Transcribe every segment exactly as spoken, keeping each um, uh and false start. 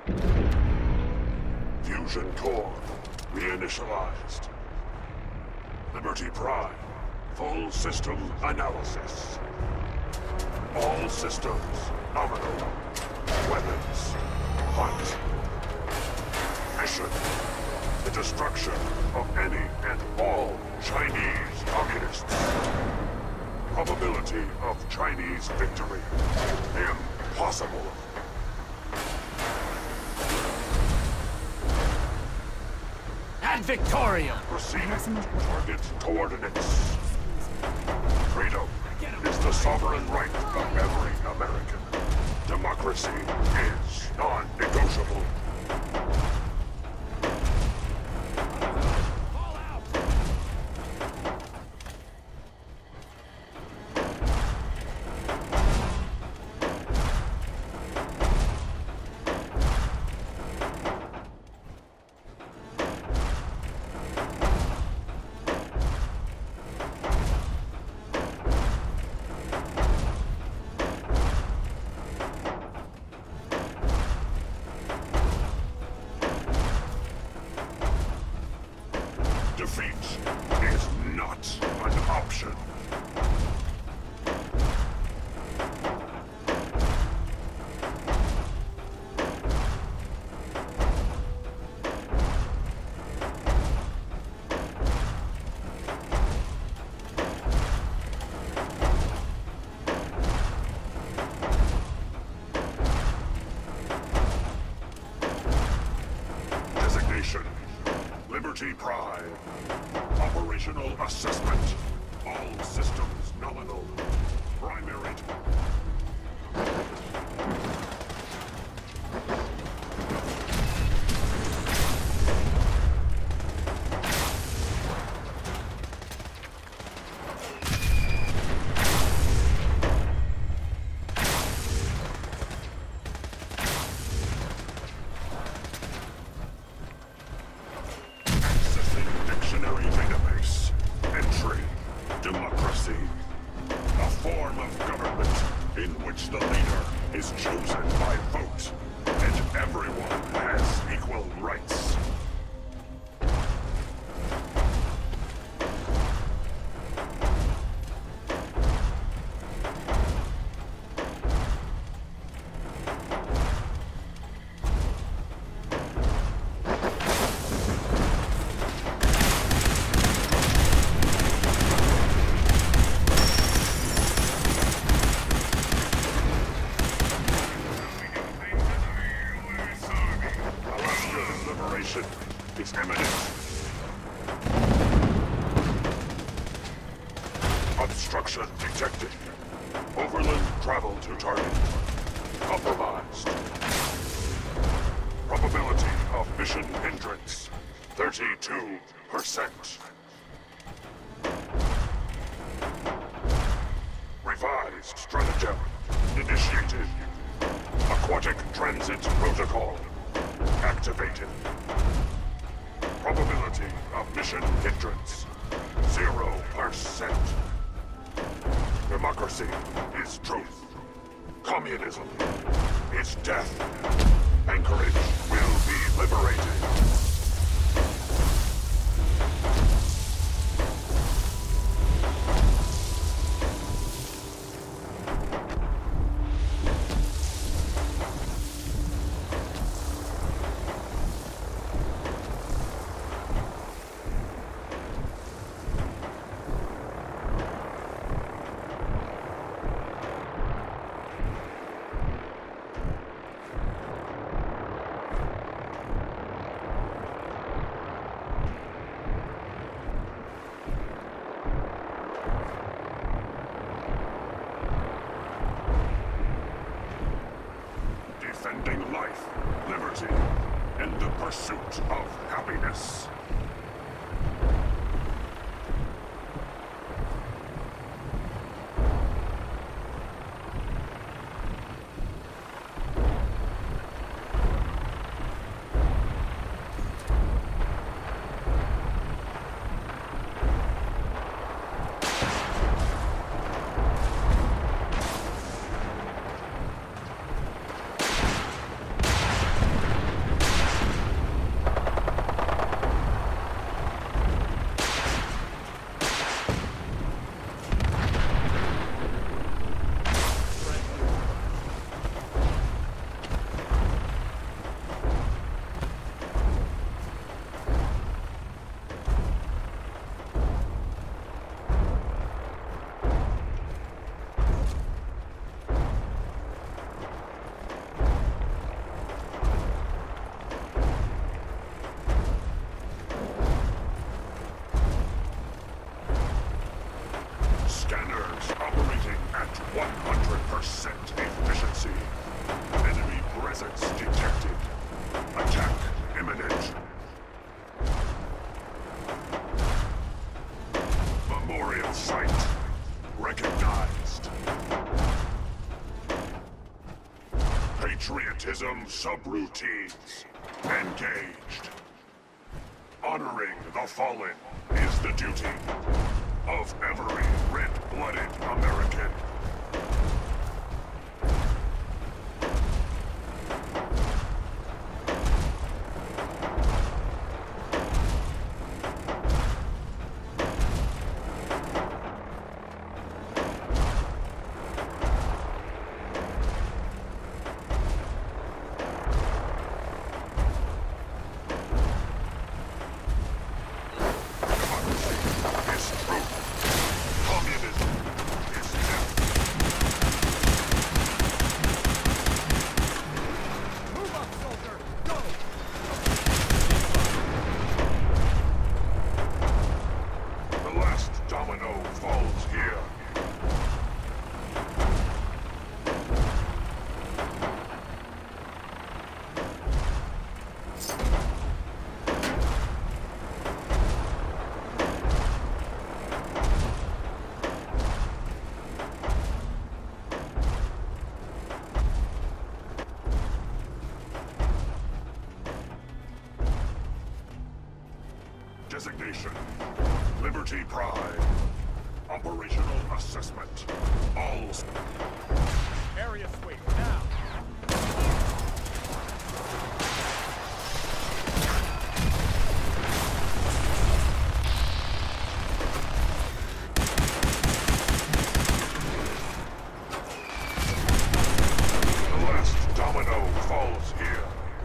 Fusion core reinitialized. Liberty Prime. Full system analysis. All systems nominal. Weapons hot. Mission: the destruction of any and all Chinese communists. Probability of Chinese victory: impossible. Ad Victoriam! Proceeding to target coordinates. Freedom is the sovereign right of every American. Democracy is non-negotiable. Defeat is not an option. Designation: Liberty Prime. Operational assessment. All systems nominal. Primary. Accessing dictionary database. Entry: democracy. A form of government in which the leader is chosen by vote, and everyone has equal rights. Is imminent. Obstruction detected. Overland travel to target. Compromised. Probability of mission hindrance: thirty-two percent. Revised stratagem initiated. Aquatic transit protocol activated. Probability of mission hindrance: zero percent. Democracy is truth. Communism is death. Anchorage will be liberated. Defending life, liberty, in the pursuit of happiness. Presence detected. Attack imminent. Memorial site recognized. Patriotism subroutines engaged. Honoring the fallen is the duty of every red-blooded American. Designation, Liberty Pride. Operational assessment. All... Area sweep, now! The last domino falls here.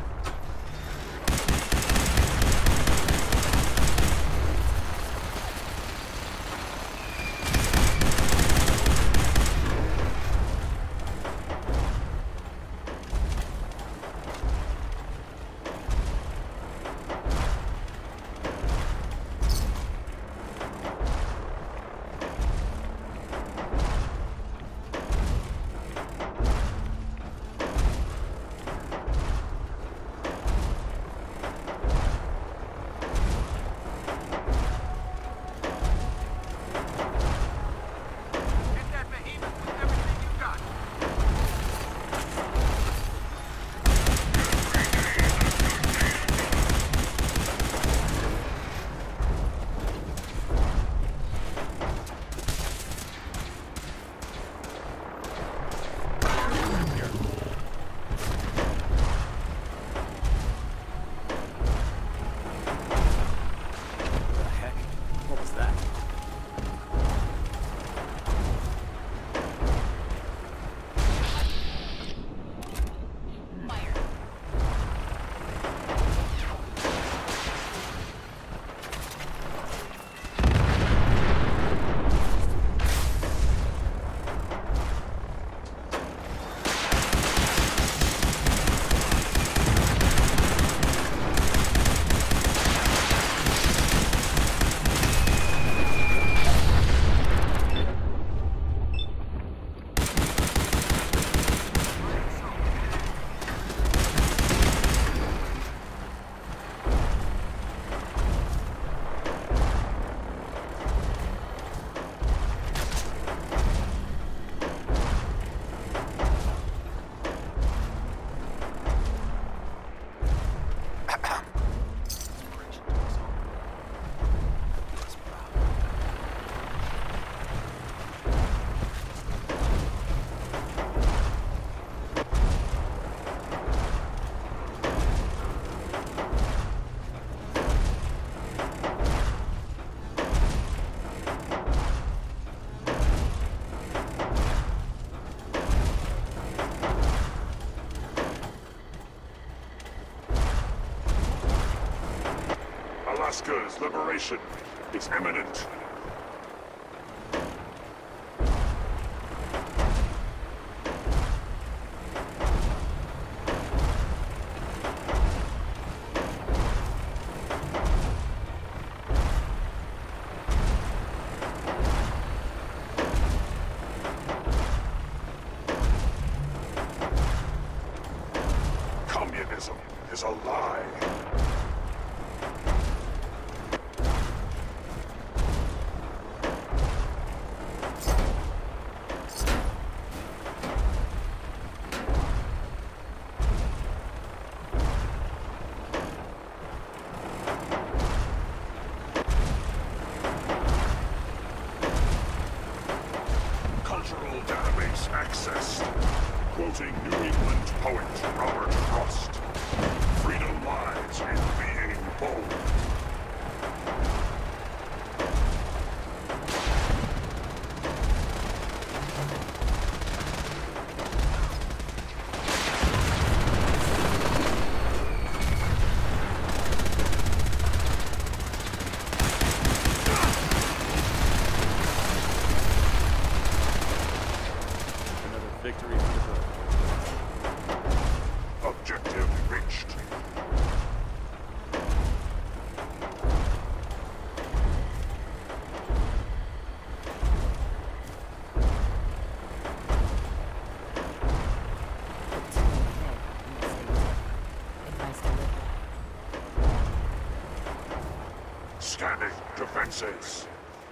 Alaska's liberation is imminent. communism is a lie. Cultural database accessed. Quoting New England poet Robert Frost. Freedom lies in being bold. Victory for the good. Objective reached. Scanning defenses.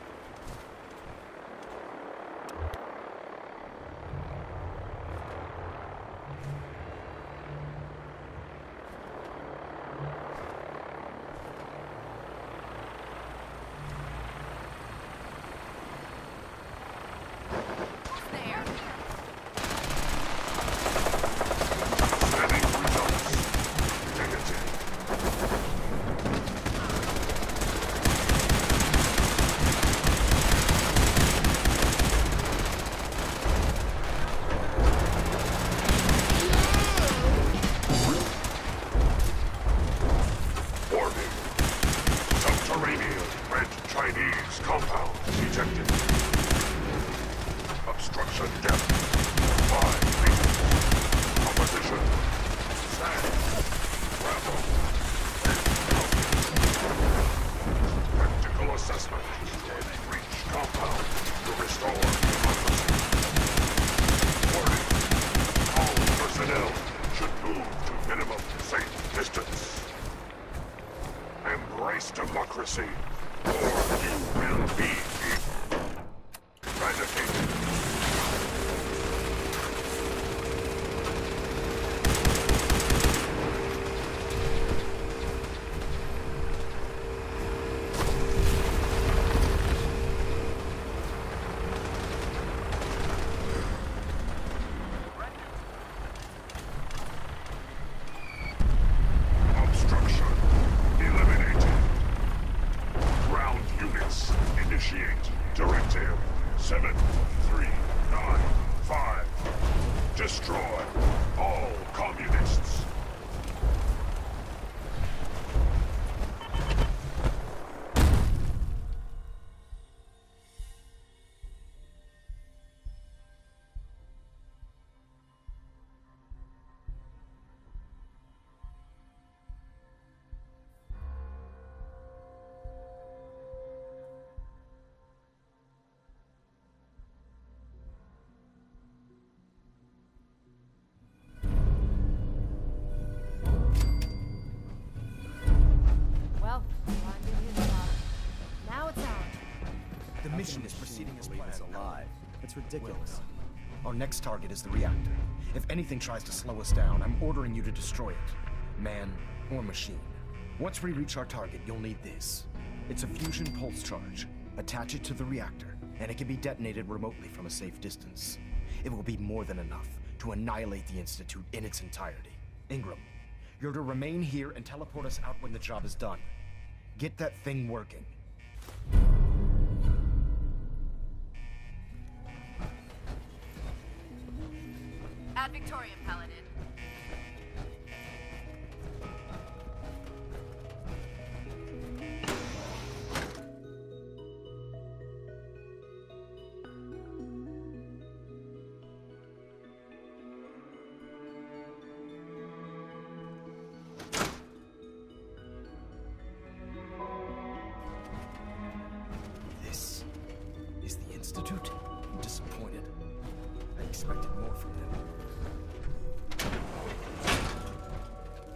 Chinese compound detected. Obstruction depth. Five meters. Opposition. Sand. Gravel. Practical assessment. Reach compound to restore democracy. Warning. All personnel should move to minimum safe distance. Embrace democracy. Or you will be eradicated. Obstruction eliminated. Initiate Directive seven three nine five. Destroy all communists. The mission is proceeding as planned. Alive. It's ridiculous. Our next target is the reactor. If anything tries to slow us down, I'm ordering you to destroy it. Man or machine. Once we reach our target, you'll need this. It's a fusion pulse charge. Attach it to the reactor, and it can be detonated remotely from a safe distance. It will be more than enough to annihilate the Institute in its entirety. Ingram, you're to remain here and teleport us out when the job is done. Get that thing working. Ad Victorium, Paladin. This is the Institute? I'm disappointed. I expected more from them.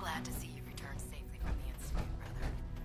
Glad to see you returned safely from the Institute, brother.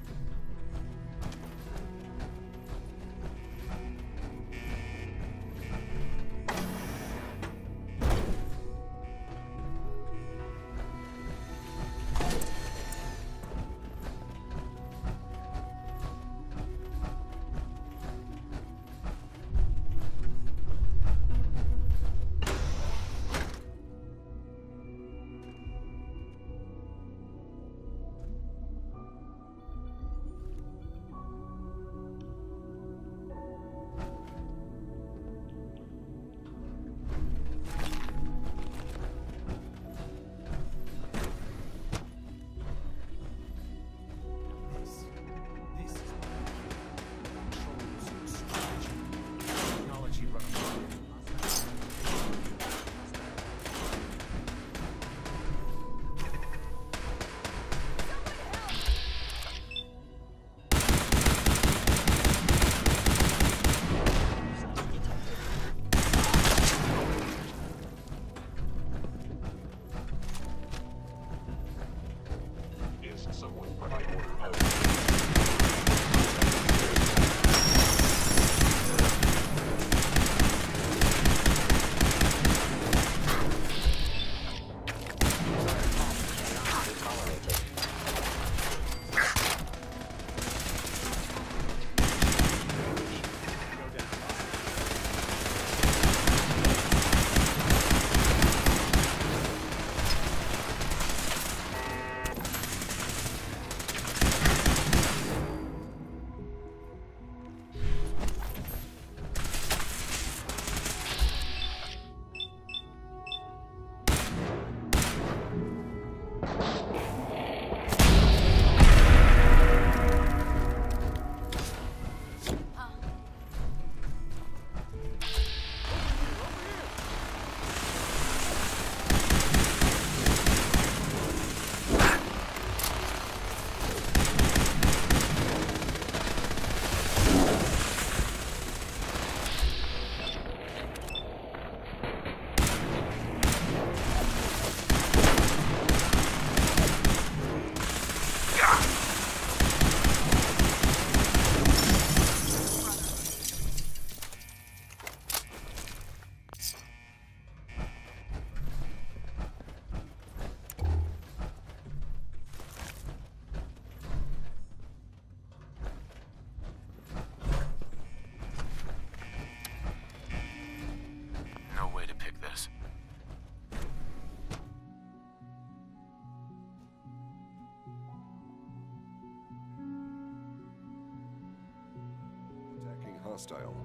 Hostile.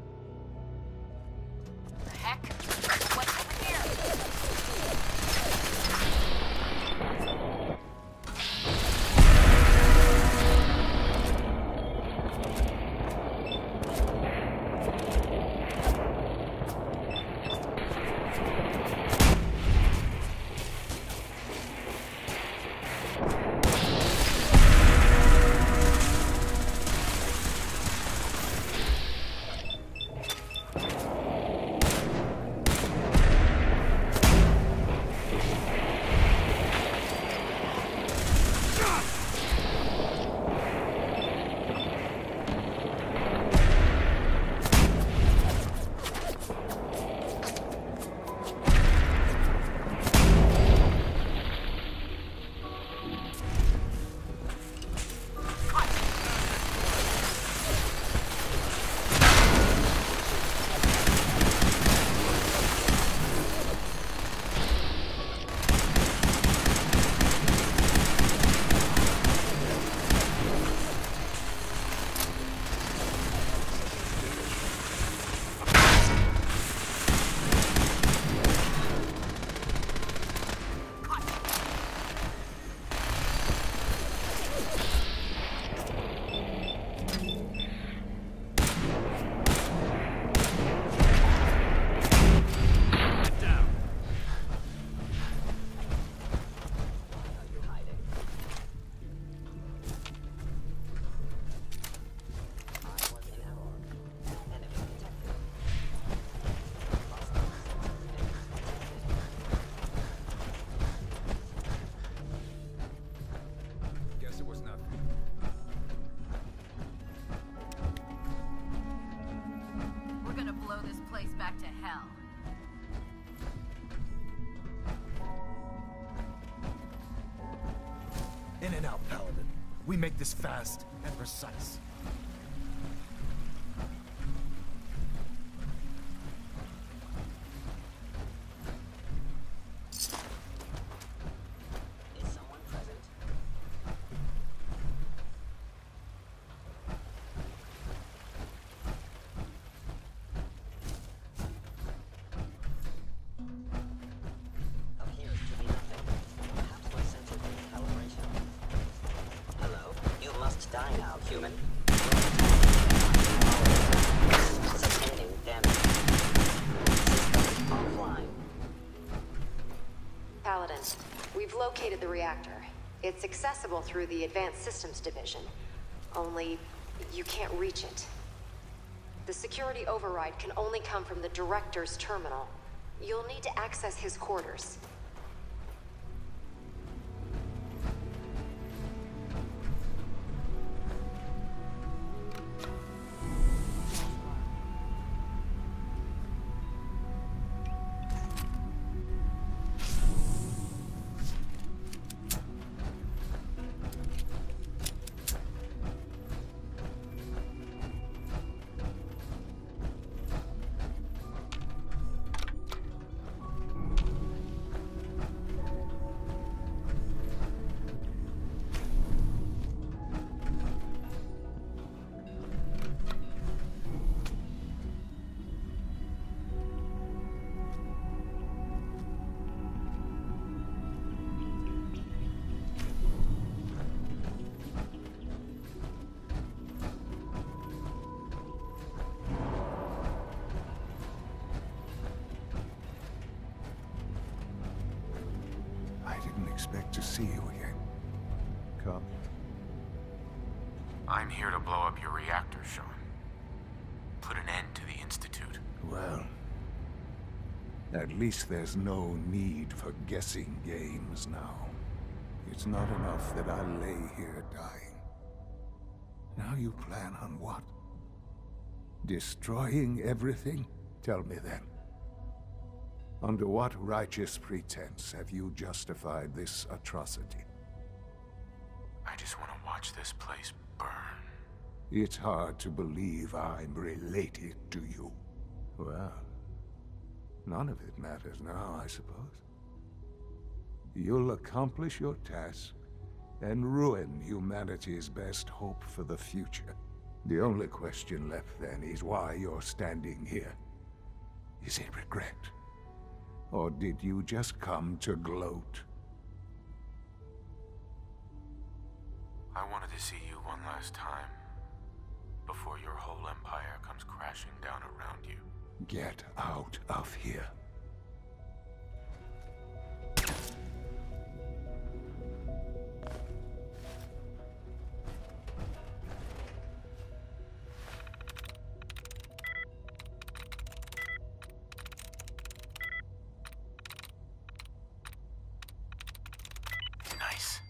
The heck? What's over here? In and out, Paladin. We make this fast and precise. Is someone present? Appears to be nothing. Perhaps my sensor recalibration. Hello? You must die now, human. Sustaining damage. System offline. Paladin, we've located the reactor. It's accessible through the Advanced Systems Division. Only, you can't reach it. The security override can only come from the Director's terminal. You'll need to access his quarters. I didn't expect to see you again. Come. I'm here to blow up your reactor, Sean. Put an end to the Institute. Well, at least there's no need for guessing games now. It's not enough that I lay here dying. Now you plan on what? Destroying everything? Tell me then. Under what righteous pretense have you justified this atrocity? I just want to watch this place burn. It's hard to believe I'm related to you. Well, none of it matters now, I suppose. You'll accomplish your task and ruin humanity's best hope for the future. The only question left then is why you're standing here. Is it regret? Or did you just come to gloat? I wanted to see you one last time, before your whole empire comes crashing down around you. Get out of here. Nice.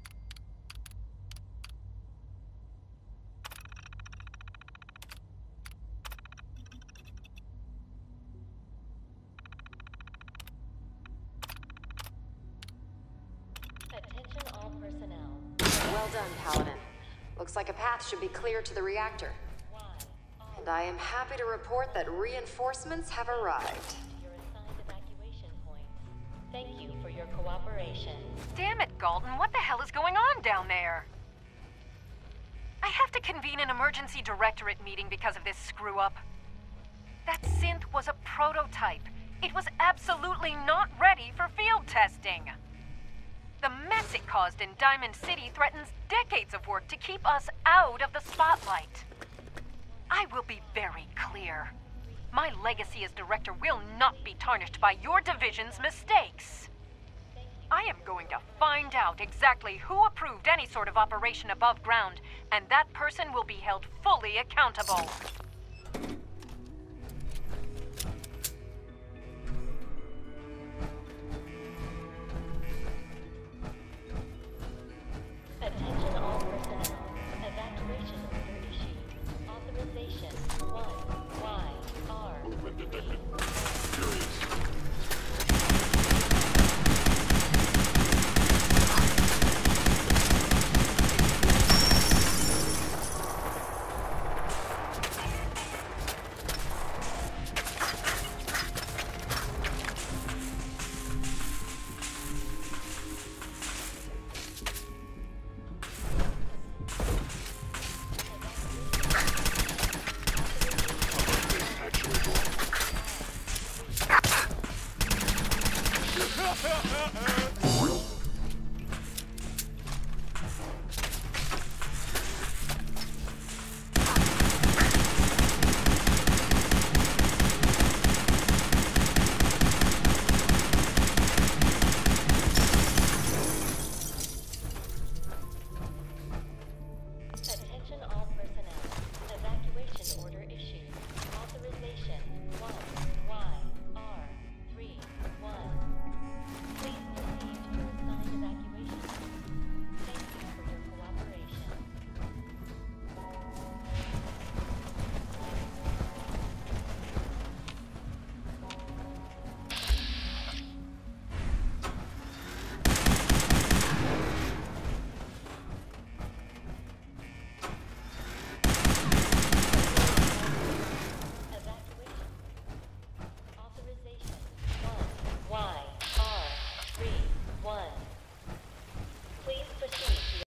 Attention all personnel. Well done, Paladin. Looks like a path should be clear to the reactor. And I am happy to report that reinforcements have arrived. To your assigned evacuation points. Thank you for your cooperation. Damn it, Galton, what the hell is going on down there? I have to convene an emergency directorate meeting because of this screw-up. That synth was a prototype. It was absolutely not ready for field testing. The mess it caused in Diamond City threatens decades of work to keep us out of the spotlight. I will be very clear. My legacy as director will not be tarnished by your division's mistakes. I am going to find out exactly who approved any sort of operation above ground, and that person will be held fully accountable.